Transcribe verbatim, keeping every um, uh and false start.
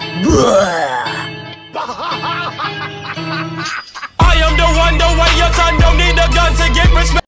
I am the one, the way your son don't need a gun to get respect.